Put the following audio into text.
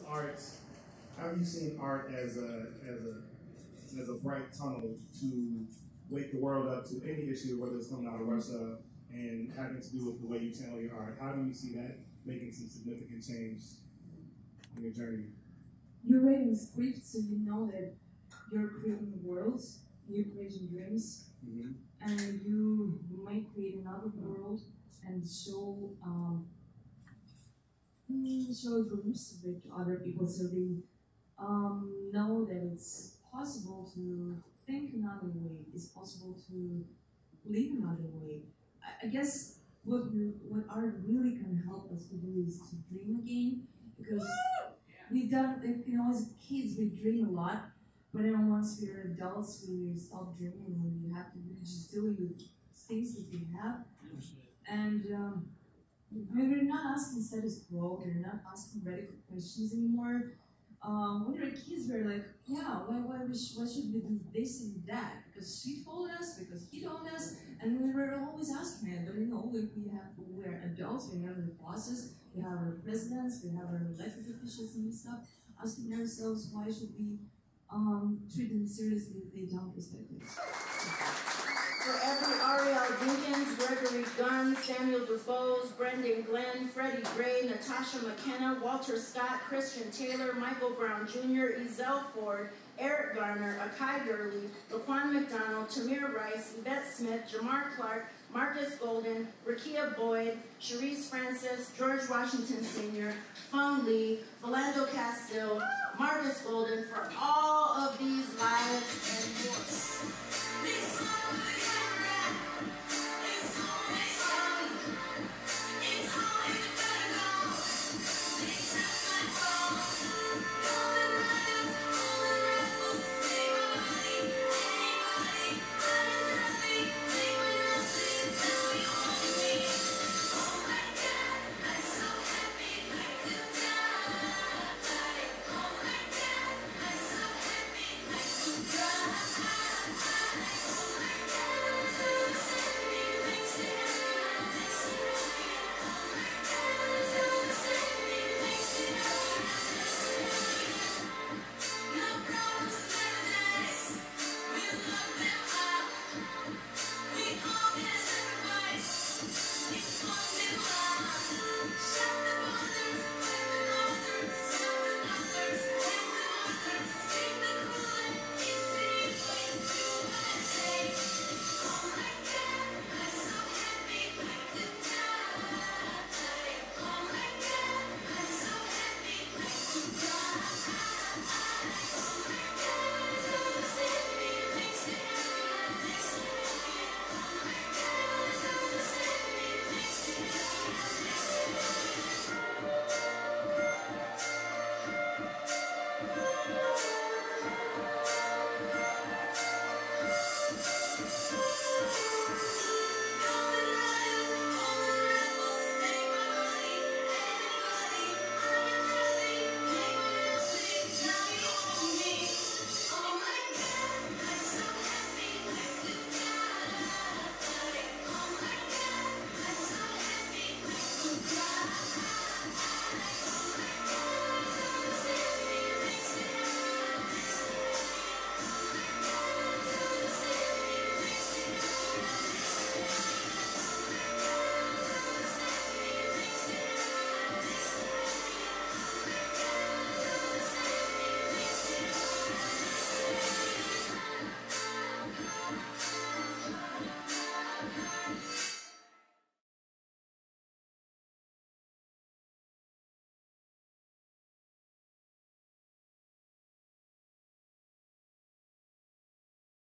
art, how have you seen art as a bright tunnel to wake the world up to any issue, whether it's coming out of Russia and having to do with the way you channel your art? How do you see that making some significant change in your journey? You're writing scripts, so you know that you're creating worlds, you're creating dreams, and you might create another world and show a glimpse of it to other people, so they know that it's possible to think another way. It's possible to live another way. I guess what art really can help us to do is to dream again, because we don't, as kids we dream a lot, but then once we're adults we stop dreaming and we have to just deal with things that we have. And we're not asking status quo, we're not asking radical questions anymore. When we were kids, we were like, yeah, why should we do this and that? Because she told us, because he told us, and we were always asking it. But we're adults, we have the process, we have our presidents, we have our elected officials and stuff, asking ourselves why should we treat them seriously if they don't respect us. For every Ariel Dinkins, Gregory Gunn, Samuel DuFose, Brendan Glenn, Freddie Gray, Natasha McKenna, Walter Scott, Christian Taylor, Michael Brown Jr., Ezell Ford, Eric Garner, Akai Gurley, Laquan McDonald, Tamir Rice, Yvette Smith, Jamar Clark, Marcus Golden, Rakia Boyd, Cherise Francis, George Washington Sr., Fung Lee, Philando Castile, Marcus Golden, for all